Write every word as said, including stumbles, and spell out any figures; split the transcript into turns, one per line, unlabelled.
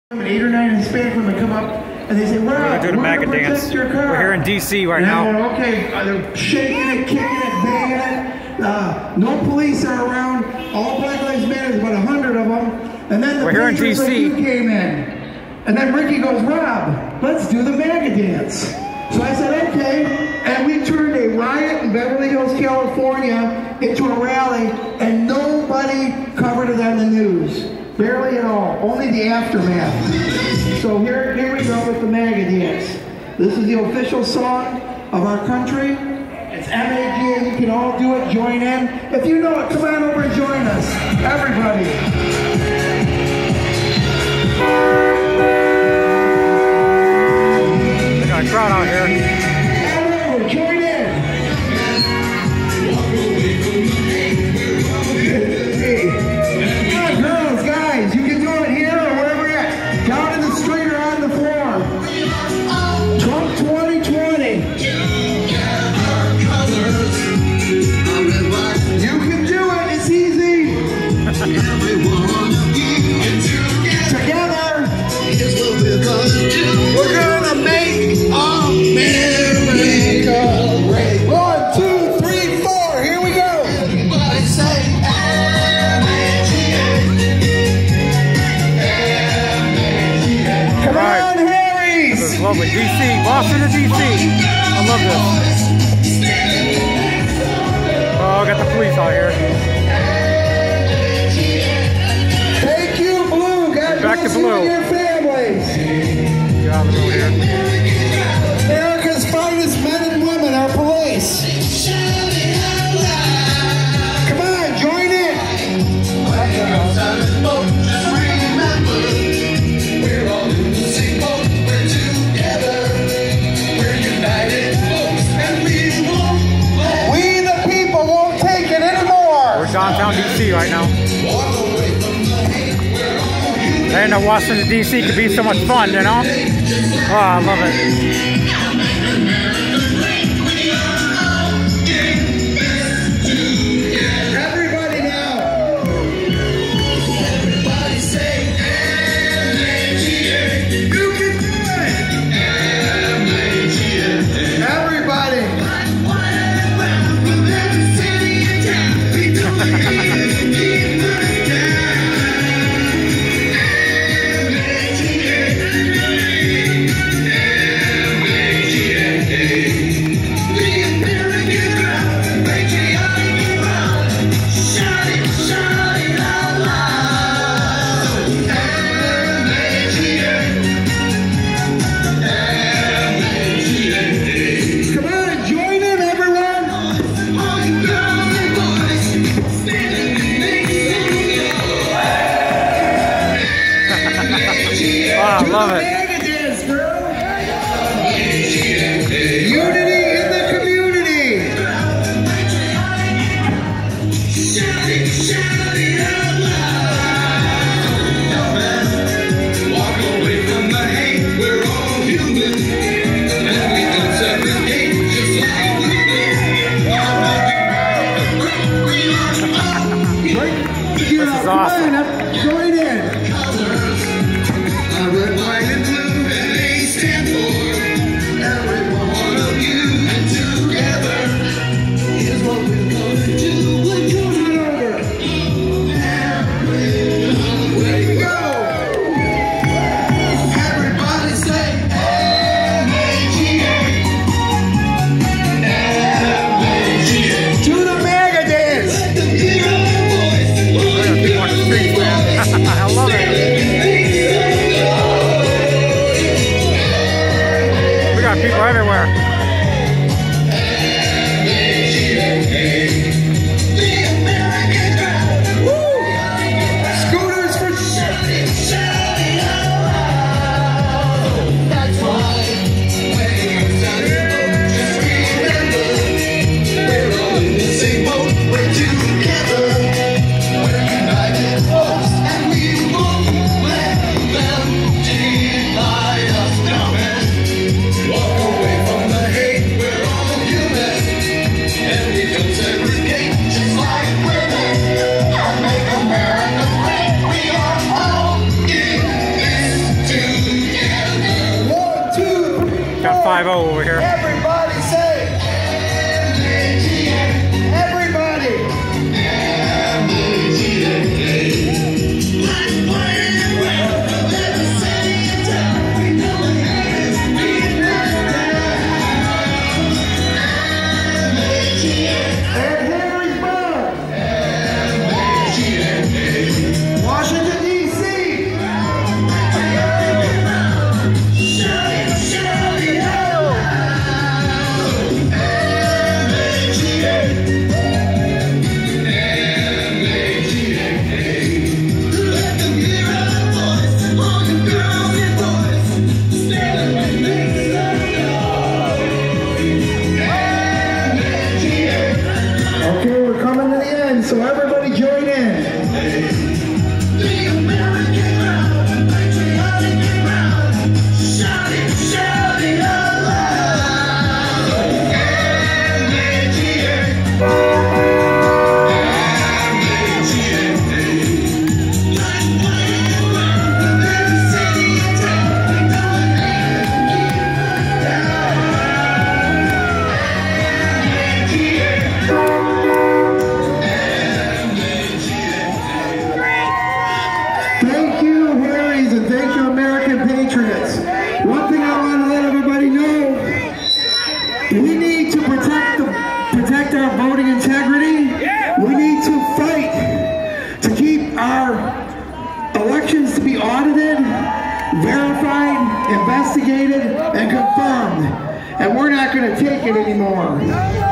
Eight or nine Hispanic women come up and they say, "We're,
We're gonna do the MAGA dance. We're here in D C right now.
And, okay, uh, they're shaking it, kicking it, banging it. Uh, no police are around. All Black Lives Matter, about a hundred of them. And then the
We're here in D C.
Like you came in, and then Ricky goes, "Rob, let's do the MAGA dance." So I said, "Okay," and we turned a riot in Beverly Hills, California, into a rally, and nobody covered it on the news. Barely at all, only the aftermath. So here, here we go with the MAGA dance. This is the official song of our country. It's M A G A, you can all do it, join in. If you know it, come on over and join us, everybody.
We got a crowd out here.
Come over, join in.
Lovely. D C, Boston to D C. I love this. Oh, I got the police out here.
Thank you, Blue. God
Back
bless
to Blue.
You and your families.
Get out of the road here.
America's finest men and women are police. Come on, join in.
Downtown D C right now. I didn't know Washington D C could be so much fun, you know? Oh, I love it.
Everybody now. Everybody say M A G A. You can do it. M A G A. Everybody.
I love it.
Unity in the community. Walk away from the hate. We're all human, and we don't segregate just like women.
This is awesome.
Join in. Red, white, and blue, and they stand for every one of you. And together, here's what we're gonna do. We're doing it over. Where you go? Everybody say M A G A. M A G A. Do the MAGA dance. Let them hear our voice.
Look at people on the street, man. I love it. People everywhere.
Woo! Scooters for shouting, shouting out loud. That's why when you're starting, just remember we're all in the same boat. We're together. We're united folks, and we won't let them divide us. No, man. Walk away from the
five oh over here.
Everybody say, everybody. Washington, D C Okay, we're coming to the end, so everybody join in. Thank you, Harrys, and thank you, American Patriots. One thing I want to let everybody know, we need to protect the, protect our voting integrity. We need to fight to keep our elections to be audited, verified, investigated, and confirmed. And we're not going to take it anymore.